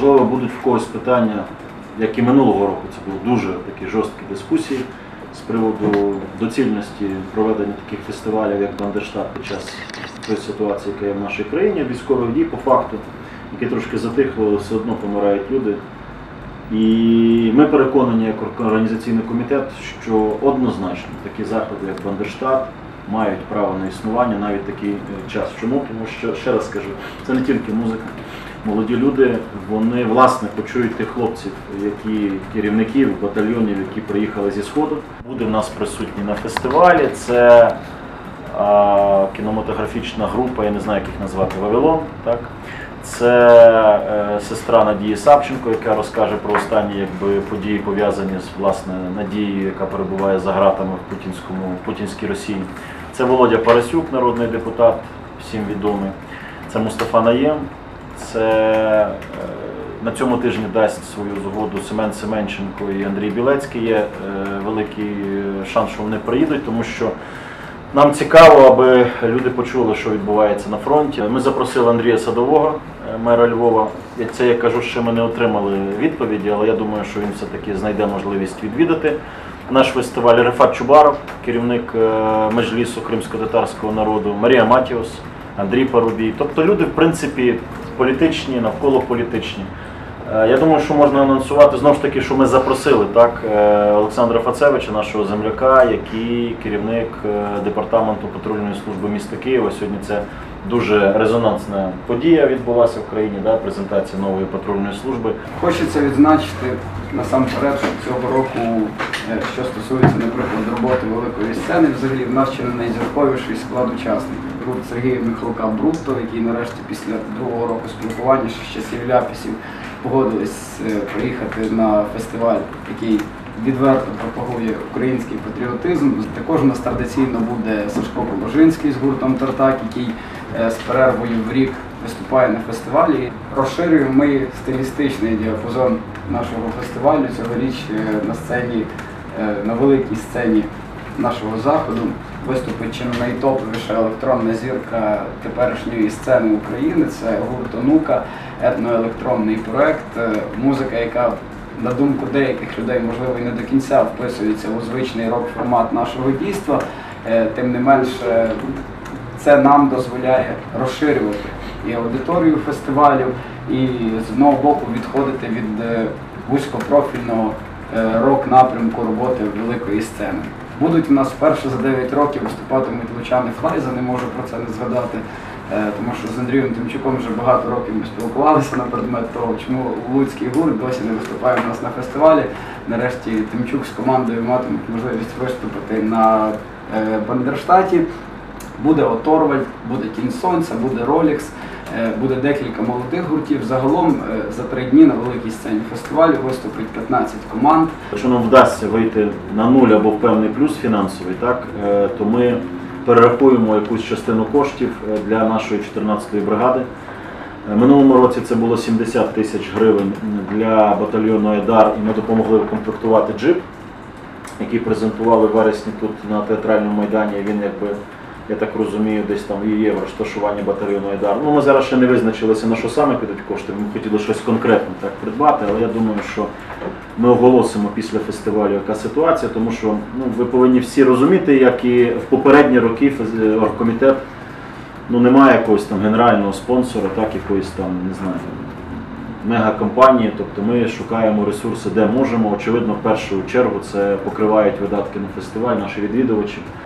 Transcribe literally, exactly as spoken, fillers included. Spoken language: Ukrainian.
можливо, будуть в когось питання, як і минулого року, це були дуже такі жорсткі дискусії з приводу доцільності проведення таких фестивалів, як Бандерштат, під час тої ситуації, яка є в нашій країні, військових дій по факту, які трошки затихли, але все одно помирають люди. І ми переконані, як організаційний комітет, що однозначно такі заходи, як Бандерштат, мають право на існування навіть такий час. Чому? Тому що, ще раз скажу, це не тільки музика. Молоді люди, вони, власне, почують тих хлопців, які керівників, батальйонів, які приїхали зі Сходу. Буде в нас присутні на фестивалі. Це а, кінематографічна група, я не знаю, як їх назвати, Вавилон. Так? Це е, сестра Надії Савченко, яка розкаже про останні якби, події, пов'язані з власне, Надією, яка перебуває за ґратами в путінському, в путінській Росії. Це Володя Парасюк, народний депутат, всім відомий. Це Мустафа Наєм. Це е, на цьому тижні дасть свою згоду Семен Семенченко і Андрій Білецький. Є е, великий шанс, що вони приїдуть, тому що нам цікаво, аби люди почули, що відбувається на фронті. Ми запросили Андрія Садового, мера Львова. Це, я кажу, що ми не отримали відповіді, але я думаю, що він все-таки знайде можливість відвідати наш фестиваль. Рефат Чубаров, керівник Меджлісу кримсько-татарського народу, Марія Матіос, Андрій Парубій. Тобто люди, в принципі, політичні, навколо політичні. Я думаю, що можна анонсувати, знову ж таки, що ми запросили так, Олександра Фацевича, нашого земляка, який керівник департаменту патрульної служби міста Києва. Сьогодні це дуже резонансна подія відбулася в країні, да, презентація нової патрульної служби. Хочеться відзначити насамперед, що цього року, що стосується, наприклад, роботи великої сцени, взагалі в нас ще не найзірковіший склад учасників. Гурт Сергія Михалка Брутто, який нарешті після другого року спілкування ще з часів ляпісів погодились приїхати на фестиваль, який відверто пропагує український патріотизм. Також у нас традиційно буде Сашко Положинський з гуртом Тартак, який з перервою в рік виступає на фестивалі. Розширюємо ми стилістичний діапазон нашого фестивалю. Цьогоріч на сцені, на великій сцені нашого заходу виступить чи не найтоповіша електронна зірка теперішньої сцени України. Це гурт Онука, етноелектронний проект, музика, яка, на думку деяких людей, можливо, і не до кінця вписується у звичний рок-формат нашого дійства. Тим не менше, це нам дозволяє розширювати і аудиторію фестивалів, і з одного боку відходити від вузькопрофільного рок-напрямку роботи великої сцени. Будуть у нас вперше за дев'ять років виступатимуть лучани Флайза, не можу про це не згадати, тому що з Андрієм Тимчуком вже багато років ми спілкувалися на предмет того, чому луцький гурт досі не виступає у нас на фестивалі. Нарешті Тимчук з командою матимуть можливість виступити на Бандерштаті. Буде Оторвальд, буде Кінь Сонця, буде Ролікс, буде декілька молодих гуртів. Загалом за три дні на великій сцені фестивалю виступить п'ятнадцять команд. Якщо нам вдасться вийти на нуль або в певний плюс фінансовий, так, то ми перерахуємо якусь частину коштів для нашої чотирнадцятої бригади. Минулому році це було сімдесят тисяч гривень для батальйону Айдар, і ми допомогли укомплектувати джип, який презентували в вересні тут на театральному майдані. Він, якби, я так розумію, десь там і є в розташуванні батальйону Айдар. Ну, ми зараз ще не визначилися, на що саме підуть кошти, ми хотіли щось конкретне так придбати, але я думаю, що ми оголосимо після фестивалю, яка ситуація, тому що ну, ви повинні всі розуміти, як і в попередні роки оргкомітет ну, немає якогось там генерального спонсора, так, якоїсь там, не знаю, мегакомпанії, тобто ми шукаємо ресурси, де можемо. Очевидно, в першу чергу це покривають видатки на фестиваль, наші відвідувачі.